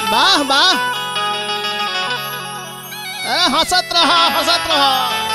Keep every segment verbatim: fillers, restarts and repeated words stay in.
वाह वाह हंसत रहा हंसत रहा।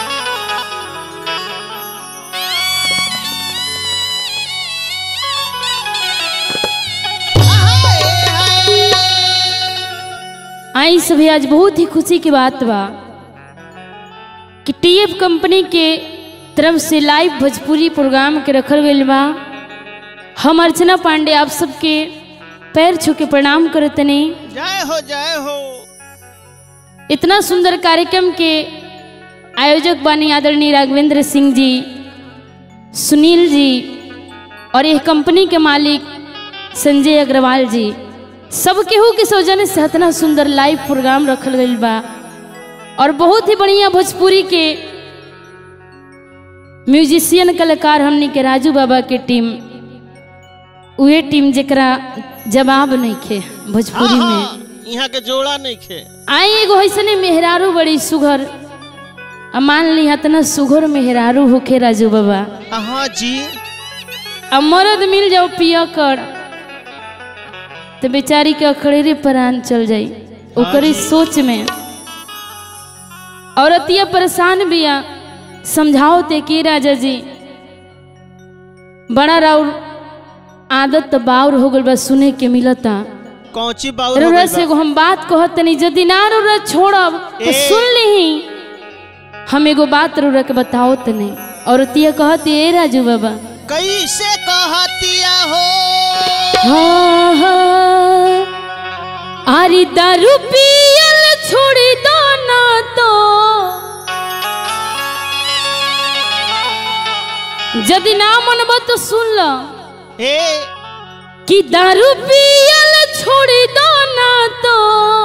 आई सभी आज बहुत ही खुशी की बात बा कि टीएफ कंपनी के तरफ से लाइव भोजपुरी प्रोग्राम के रखल गई बा। हम अर्चना पांडे आप सबके पैर छू के प्रणाम करतनी। जय हो जय हो। इतना सुंदर कार्यक्रम के आयोजक बानी आदरणीय राघवेंद्र सिंह जी, सुनील जी और यह कंपनी के मालिक संजय अग्रवाल जी, सब केहू के सौजन्य से इतना सुंदर लाइव प्रोग्राम रखल गई बा। और बहुत ही बढ़िया भोजपुरी के म्यूजिशियन कलाकार हमनी के राजू बाबा के टीम, उहे टीम जरा जवाब नहीं खे भोजपुरी में, यहाँ के जोड़ा नहीं खे। आई एगो ऐसने मेहरारू बड़ी सुघर, मान ली इतना सुघर मेहरारू होखे राजू बाबा। हाँ जी। अब मर्द मिल जाओ पिया कर तो बेचारी के अखड़ेरे परान चल जाई ओकरी सोच में। औरतिया परेशान बिया, समझाओ ते के राजा जी बड़ा राउर आदत तो बाउर हो गल बा, सुने के मिलता कौची बाउर हो गल से हम बात कहत नहीं, जदि ना रोरा छोड़ब तो सुन ली। हम एगो बात रोरा के बताओ त नहीं। औरतिया कहती ए राजू बाबा कैसे कहतिया हो। हाँ हाँ आरी दारू पियल छोड़ी दो ना तो जदि ना मनबो तो सुन लो ए कि दारू पियल छोड़ी दो ना तो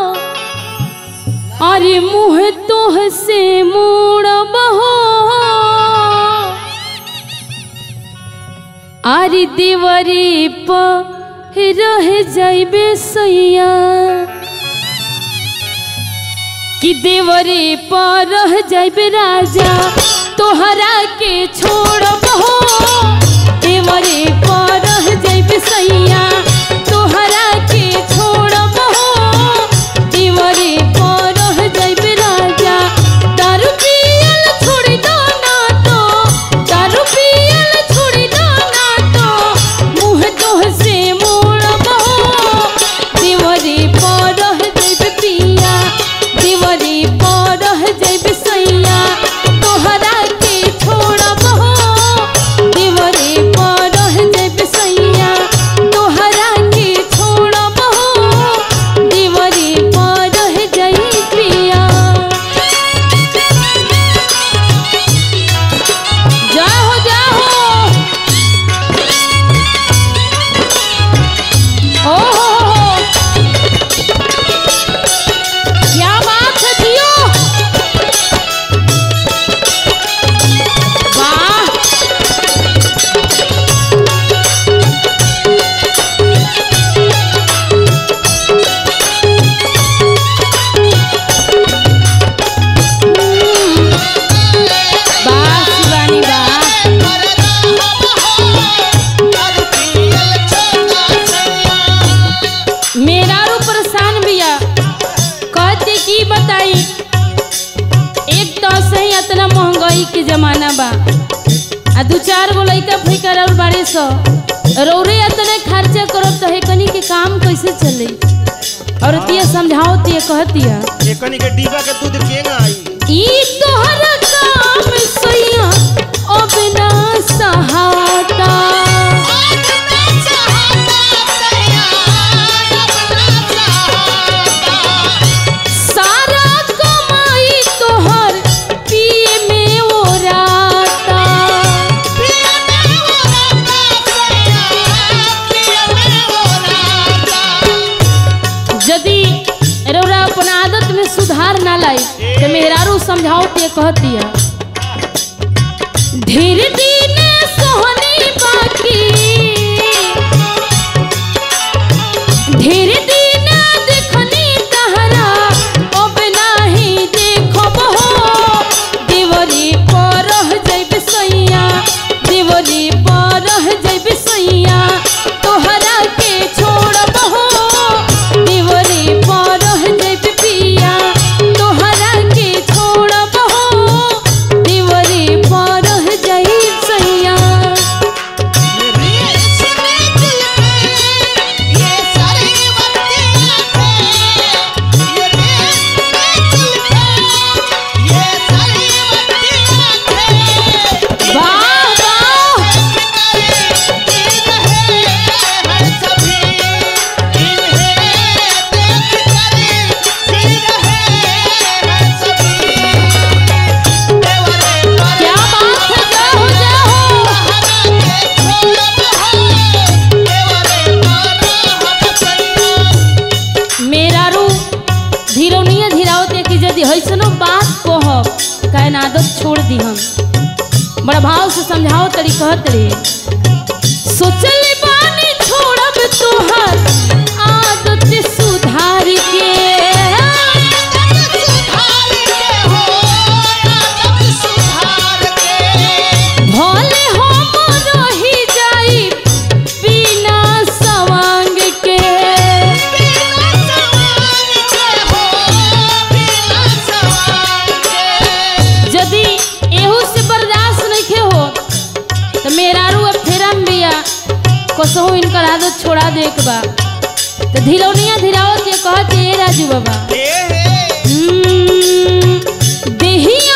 अरे मुँह तोह से मोड़ब हो। आरी दीवारी पर रह जाइबे सैया कि देवरी पर रह जाइबे राजा तोहरा के छोड़ब हो। देवरी पर रह जाइबे सैया तोहरा के छोड़ब हो। देवरी पर रह जाइबे राजा दारू पियल छोड़ी दो ना तो दारू पियल छोड़ी दो ना तो मुँह तोह से मोड़ब हो। देवरी पर रह जाइबे पिया देवरी पर रह जाइबे सैया तोहरा के छोड़ब हो। देवरी पर रह जाइबे सैया तोहरा के छोड़ब हो। देवरी पर रह जाइबे पिया। जाओ जाओ ओ हो हो क्या बात है जियो। वाह वाह शिवानी वाह। मेरारू परेशान भैया कहते की बताई, एक तो सही इतना महंगाई के जमाना बा आ दू चार गो लइका फैका और बारे सौ रौरे इतने खर्चा करब तो हेकनी के काम कैसे चले। और तिया समझाओ तिया कहतिया एकनी के डिब्बा के दूध केगा आई। ई तोहर काम सैया अब ना सहाता सारा कमाई तोहर पिए में ओराता। यदि रौरा अपन आदत में सुधार ना लाई तो मेहरारू समझाओ ते कहतिया धीरे दिन सोहनी बाकी धीरे दिन देखनी तहरा अब नाही देखब हो। देवरी पर रह जाइबे सैया देवरी पर रह जाइबे सैया तोहरा के छोड़ब हो। देवरी पर अपन आदत छोड़ दी हम। बड़ा भाव से समझाओ तरी कहत रे सोचल बानी छोड़ब तोहर आदत सुधार के भले हम रही जाई बिना सवांग के यदि एहू से बर्दाश्त नहीं हो तो मेरा रू फेरम बिया कसहू इनकर आदत छोड़ा दे के बा तो धीरौनिया धीरावत के कहत ए राजू बाबा हम्म, देहिया